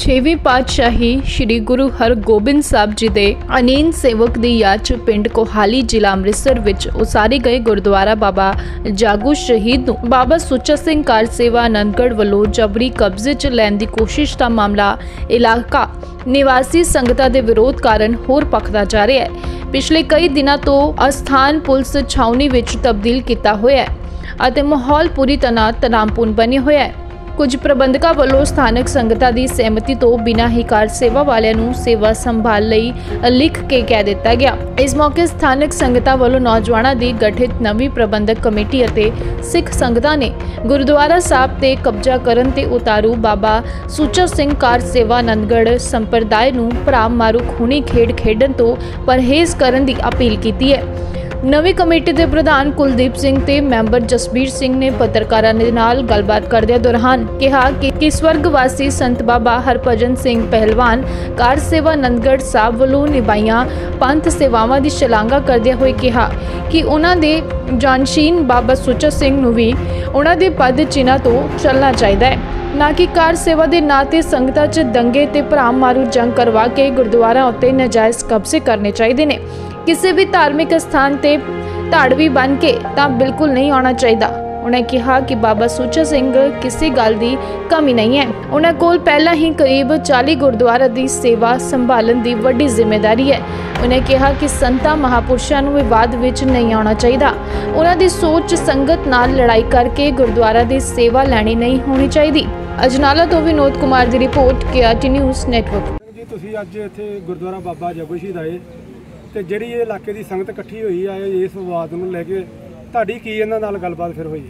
छेवीं पातशाही श्री गुरु हरगोबिंद साहब जी के अनीन सेवक की याद च पिंड कोहाली जिला अमृतसर विच उसारे गए गुरुद्वारा बाबा जागू शहीद नूं बाबा सुच्चा सिंह कार सेवा आनंदगढ़ वल्लों जबरी कब्जे च लैण दी कोशिश का मामला इलाका निवासी संगतां दे विरोध कारण होर पखदा जा रहा है। पिछले कई दिनों तो अस्थान पुलिस छावनी विच तब्दील किया होया है अते माहौल पूरी तरह तनावपूर्ण बने होया है। कुछ प्रबंधकों वालों स्थानक संगतां दी सहमति तो बिना ही कार सेवा वालियां नूं सेवा संभाल लई लिख के कह दिता गया। इस मौके स्थानक संगतां वालों नौजवानों की गठित नवी प्रबंधक कमेटी अते सिख संगतां ने गुरुद्वारा साहब ते कब्जा करन ते उतारू बाबा सुच्चा सिंह कार सेवा आनंदगढ़ संप्रदाय नूं भरा मारू खूनी खेड खेडन तो परहेज करन दी अपील की है। नवी कमेटी के प्रधान कुलदीप सिंह ते मैंबर जसबीर सिंह ने पत्रकारों के नाल गलबात करदे दौरान कहा कि स्वर्गवासी संत बाबा हरभजन सिंह पहलवान कार सेवा आनंदगढ़ साहब वालों निभाईयां पंथ सेवावां की शलाघा करदे हुए कहा कि उन्हां दे जानशीन बाबा सुच्चा सिंह नूं भी उन्हां दे पद चिन्हां तो चलना चाहिए है, ना कि कार सेवा के नां ते संगतां च दंगे ते भराम मारू जंग करवा के गुरुद्वारा उत्ते नाजायज़ कब्जे करने चाहिए ने। किसी भी धार्मिक स्थान ते धाड़वी बन के तां बिल्कुल नहीं आना चाहिए। उन्हें कहा कि बाबा सुच्चा सिंह किसी गल की कमी नहीं है। उन्हें कोल पहला ही करीब 40 गुरुद्वारा की सेवा संभालन की वड्डी जिम्मेदारी है। उन्हें कहा कि संतां महापुरुषों नूं विवाद विच नहीं आना चाहिए। उन्हां दी सोच संगत नाल लड़ाई करके गुरुद्वारा की सेवा लैनी नहीं होनी चाहिए। अजनाला तो विनोद कुमार की रिपोर्ट KRT न्यूज़ नेटवर्क। जी तुसीं अज इत्थे गुरुद्वारा बाबा जागू शहीद आए ਤੇ ਜਿਹੜੀ ਇਹ ਇਲਾਕੇ ਦੀ ਸੰਗਤ ਇਕੱਠੀ ਹੋਈ ਆ ਇਸ ਵਿਵਾਦ ਨੂੰ ਲੈ ਕੇ ਤੁਹਾਡੀ ਕੀ ਇਹਨਾਂ ਨਾਲ ਗੱਲਬਾਤ ਫਿਰ ਹੋਈ?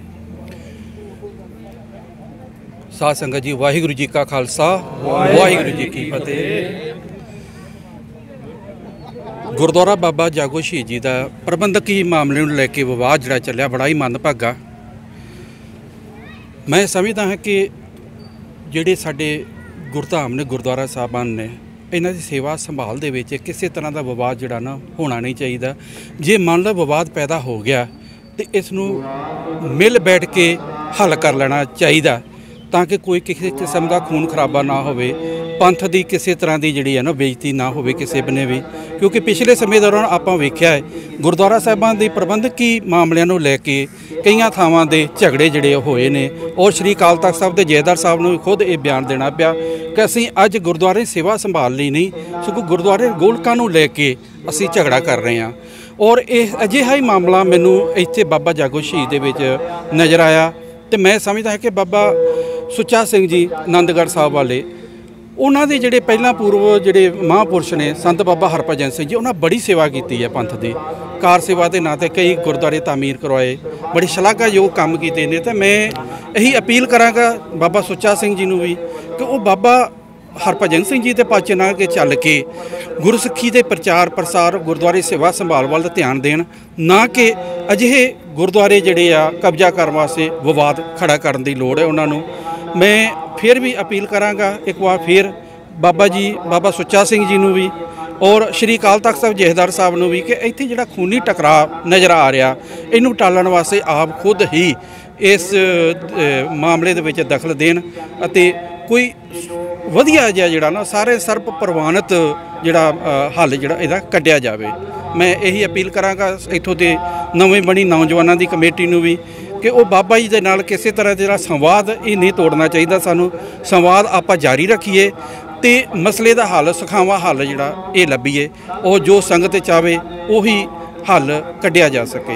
ਸਾਧ ਸੰਗਤ ਜੀ ਵਾਹਿਗੁਰੂ ਜੀ ਕਾ ਖਾਲਸਾ ਵਾਹਿਗੁਰੂ ਜੀ ਕੀ ਫਤਿਹ। ਗੁਰਦੁਆਰਾ ਬਾਬਾ ਜਾਗੋ ਸ਼ਹੀਦ ਜੀ ਦਾ ਪ੍ਰਬੰਧਕੀ ਮਾਮਲੇ ਨੂੰ ਲੈ ਕੇ ਵਿਵਾਦ ਜਿਹੜਾ ਚੱਲਿਆ ਬੜਾ ਹੀ ਮੰਦਭਾਗਾ। ਮੈਂ ਸਮਝਦਾ ਹਾਂ ਕਿ ਜਿਹੜੇ ਸਾਡੇ ਗੁਰਧਾਮ ਨੇ ਗੁਰਦੁਆਰਾ ਸਾਹਿਬਾਨ ਨੇ इन्हां दी सेवा संभाल दे विच किसी तरह का विवाद जिहड़ा ना होना नहीं चाहिए। जे मान लो विवाद पैदा हो गया तो इसनूं मिल बैठ के हल कर लेना चाहिए ताकि कोई किसी किस्म का खून खराबा ना होवे, पंथ की किसी तरह की जिहड़ी है ना बेइज्जती ना होवे किसी बने भी। क्योंकि पिछले समय दौरान आपां वेख्या है गुरुद्वारा साहिबां दी प्रबंधकी मामलिਆਂ ਨੂੰ ਲੈ के कई ਥਾਵਾਂ ਦੇ झगड़े ਜਿਹੜੇ ਹੋਏ ਨੇ और श्री अकाल तख्त साहब के जथेदार साहब ਨੂੰ खुद ये बयान देना पिया कि ਅਸੀਂ ਅੱਜ गुरुद्वारे सेवा संभाल ਲਈ नहीं सगों गुरुद्वारे गोलकां ਨੂੰ ਲੈ के ਅਸੀਂ झगड़ा कर रहे हैं। और ਇਹ ਅਜਿਹਾ ਹੀ ਮਾਮਲਾ ਮੈਨੂੰ ਇੱਥੇ ਬਾਬਾ ਜਾਗੋ ਸ਼ਹੀਦ ਦੇ ਵਿੱਚ ਨਜ਼ਰ ਆਇਆ ਤੇ ਮੈਂ ਸਮਝਦਾ ਹਾਂ ਕਿ ਬਾਬਾ ਸੁੱਚਾ ਸਿੰਘ ਜੀ ਆਨੰਦਗੜ੍ਹ ਸਾਹਿਬ ਵਾਲੇ ਉਹਨਾਂ ਦੇ ਜਿਹੜੇ ਪਹਿਲਾਂ ਪੂਰਵ ਜਿਹੜੇ ਮਹਾਂਪੁਰਸ਼ ਨੇ ਸੰਤ ਬਾਬਾ ਹਰਭਜਨ ਸਿੰਘ ਜੀ ਉਹਨਾਂ ਬੜੀ ਸੇਵਾ ਕੀਤੀ ਹੈ ਪੰਥ ਦੀ। ਕਾਰ सेवा के नाँ कई गुरुद्वारे तामीर करवाए, बड़े शलाघायोग काम किए ने। तो मैं यही अपील कराँगा बाबा सुच्चा सिंह जी भी कि वो बाबा हरभजन सिंह जी के पाचे ना के चल के गुरसिੱਖੀ के प्रचार प्रसार गुरुद्वारे सेवा संभाल वाल ध्यान देन, ना कि अजिहे गुरुद्वारे जिहड़े आ कब्जा करने वास्ते विवाद खड़ा करने की लोड़ है उन्होंने। मैं फिर भी अपील कराँगा एक बार फिर बाबा जी बाबा सुच्चा सिंह जी भी और श्री अकाल तख्त साहब जथेदार साहब ने भी कि इत्थे जिहड़ा खूनी टकराव नज़र आ रहा इनू टालण वास्ते आप खुद ही इस मामले दे विच दखल देन अते कोई वधिया जिहा जिहड़ा ना सारे सर्प प्रवानित जिहड़ा हल जिहड़ा इहदा कढिया जावे। मैं यही अपील कराँगा इत्थों दे नवीं बनी नौजवानों की कमेटी नूं भी कि वो बाबा जी दे नाल किसी तरह का संवाद ही नहीं तोड़ना चाहिए। सानू संवाद आपां जारी रखिए तो मसले का हल सखावा हल जिहड़ा ये लभीए और जो संगत चाहे उही हल कढ़िया जा सके।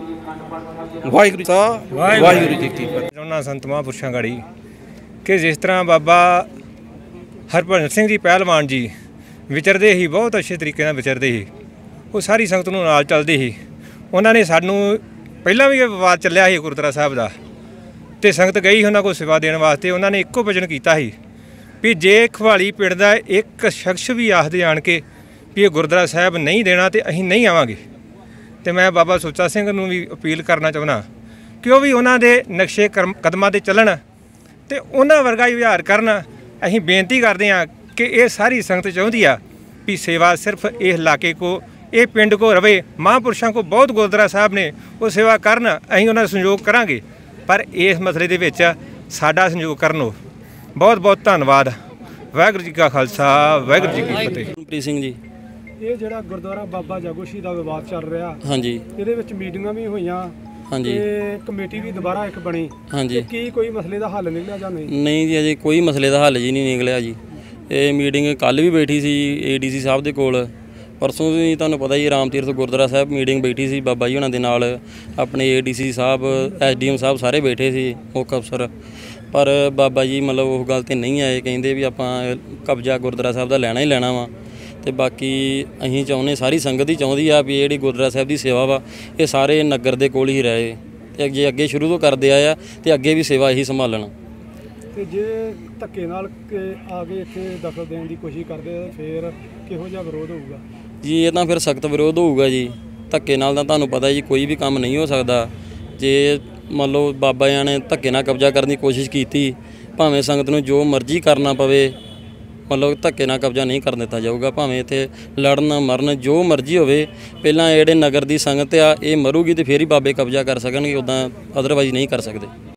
वाहिगुरू जी की फतेह। उन्होंने संत महापुरुषों गाड़ी कि जिस तरह बाबा हरभजन सिंह जी पहलवान जी विचरते ही बहुत अच्छे तरीके नाल विचरते ही वो सारी संगत नूं नाल चलदे ही। उन्होंने सानू पहला भी विवाद चलिया ही गुरुद्वारा साहब का तो संगत गई उन्होंने को सेवा देने वास्ते। उन्होंने एको वचन किया ही भी जे खवाली पिंड का एक शख्स भी आखदे आण के भी गुरुद्वारा साहब नहीं देना तो असीं नहीं आवांगे। तो मैं बाबा सुच्चा सिंह नूं भी अपील करना चाहुंदा कि वह भी उन्होंने नक्शे कदमां ते चलन तो उन्हां वर्गा ही व्यवहार करन। असीं बेनती करते हैं कि ये सारी संगत चाहुंदी आ भी सेवा सिर्फ इस इलाके को ये पिंड को रवे। महापुरुषों को बहुत गुरुद्वारा साहब ने वो सेवा करन, असीं उन्हां दा संयोग करांगे पर इस मसले दे विच साडा संयोग करन। बहुत बहुत धन्नवाद। ਵਾਹਿਗੁਰੂ ਜੀ ਕਾ ਖਾਲਸਾ ਵਾਹਿਗੁਰੂ ਜੀ ਕੀ ਫਤਿਹ। ਪ੍ਰੀਤ ਸਿੰਘ ਜੀ। ਇਹ ਜਿਹੜਾ ਗੁਰਦੁਆਰਾ ਬਾਬਾ ਜਾਗੋ ਸ਼ਹੀਦ ਦਾ ਵਿਵਾਦ ਚੱਲ ਰਿਹਾ, ਹਾਂਜੀ ਇਹਦੇ ਵਿੱਚ ਮੀਟਿੰਗਾਂ ਵੀ ਹੋਈਆਂ ਹਾਂਜੀ ਤੇ ਕਮੇਟੀ ਵੀ ਦੁਬਾਰਾ ਇੱਕ ਬਣੀ, ਹਾਂਜੀ। ਕੀ ਕੋਈ ਮਸਲੇ ਦਾ ਹੱਲ ਨਿਕਲਿਆ ਜਾਂ ਨਹੀਂ? ਨਹੀਂ ਜੀ, ਅਜੇ ਕੋਈ ਮਸਲੇ ਦਾ ਹੱਲ ਜੀ ਨਹੀਂ ਨਿਕਲਿਆ ਜੀ। ਇਹ ਮੀਟਿੰਗ ਕੱਲ੍ਹ ਵੀ ਬੈਠੀ ਸੀ ADC ਸਾਹਿਬ ਦੇ ਕੋਲ, ਪਰਸੋਂ ਵੀ ਤੁਹਾਨੂੰ ਪਤਾ ਜੀ ਰਾਮ ਤੀਰਥ ਗੁਰਦੁਆਰਾ ਸਾਹਿਬ ਮੀਟਿੰਗ ਬੈਠੀ ਸੀ ਬਾਬਾ ਜੀ ਉਹਨਾਂ ਦੇ ਨਾਲ, ਆਪਣੇ ADC ਸਾਹਿਬ SDM ਸਾਹਿਬ ਸਾਰੇ ਬੈਠੇ ਸੀ, ਮੁੱਖ ਅਫਸਰ। ਪਰ ਬਾਬਾ ਜੀ ਮਤਲਬ ਉਹ ਗੱਲ 'ਤੇ ਨਹੀਂ ਆਏ, ਕਹਿੰਦੇ ਵੀ ਆਪਾਂ ਕਬਜ਼ਾ ਗੁਰਦੁਆਰਾ ਸਾਹਿਬ ਦਾ ਲੈਣਾ ਹੀ ਲੈਣਾ ਵਾ। ਤੇ ਬਾਕੀ ਅਸੀਂ ਚਾਹੁੰਦੇ, ਸਾਰੀ ਸੰਗਤ ਹੀ ਚਾਹੁੰਦੀ ਆ ਵੀ ਇਹ ਜਿਹੜੀ ਗੁਰਦੁਆਰਾ ਸਾਹਿਬ ਦੀ ਸੇਵਾ ਵਾ ਇਹ ਸਾਰੇ ਨਗਰ ਦੇ ਕੋਲ ਹੀ ਰਹੇ ਤੇ ਅੱਗੇ ਸ਼ੁਰੂ ਤੋਂ ਕਰਦੇ ਆਏ ਆ ਤੇ ਅੱਗੇ ਵੀ ਸੇਵਾ ਇਹੀ ਸੰਭਾਲਣ। ਤੇ ਜੇ ਧੱਕੇ ਨਾਲ ਆ ਕੇ ਇੱਥੇ ਦਖਲ ਦੇਣ ਦੀ ਕੋਸ਼ਿਸ਼ ਕਰਦੇ ਆ ਫਿਰ ਕਿਹੋ ਜਿਹਾ ਵਿਰੋਧ ਹੋਊਗਾ? ਜੀ ਇਹ ਤਾਂ ਫਿਰ ਸਖਤ ਵਿਰੋਧ ਹੋਊਗਾ ਜੀ। ਧੱਕੇ ਨਾਲ ਤਾਂ ਤੁਹਾਨੂੰ ਪਤਾ ਜੀ ਕੋਈ ਵੀ ਕੰਮ ਨਹੀਂ ਹੋ ਸਕਦਾ। ਜੇ ਮੰਨ ਲਓ ਬਾਬਾ ਜੀ ਨੇ ਧੱਕੇ ਨਾਲ ਕਬਜ਼ਾ ਕਰਨ ਦੀ ਕੋਸ਼ਿਸ਼ ਕੀਤੀ, ਭਾਵੇਂ ਸੰਗਤ ਨੂੰ ਜੋ ਮਰਜ਼ੀ ਕਰਨਾ ਪਵੇ, ਮਤਲਬ ਧੱਕੇ ਨਾਲ ਕਬਜ਼ਾ ਨਹੀਂ ਕਰਨ ਦਿੱਤਾ ਜਾਊਗਾ। ਭਾਵੇਂ ਇੱਥੇ ਲੜਨ ਮਰਨ ਜੋ ਮਰਜ਼ੀ ਹੋਵੇ, ਪਹਿਲਾਂ ਜਿਹੜੇ ਨਗਰ ਦੀ ਸੰਗਤ ਆ ਇਹ ਮਰੂਗੀ ਤੇ ਫਿਰ ਹੀ ਬਾਬੇ ਕਬਜ਼ਾ ਕਰ ਸਕਣਗੇ, ਉੱਦਾਂ ਅਦਰਵਾਈਜ਼ ਨਹੀਂ ਕਰ ਸਕਦੇ।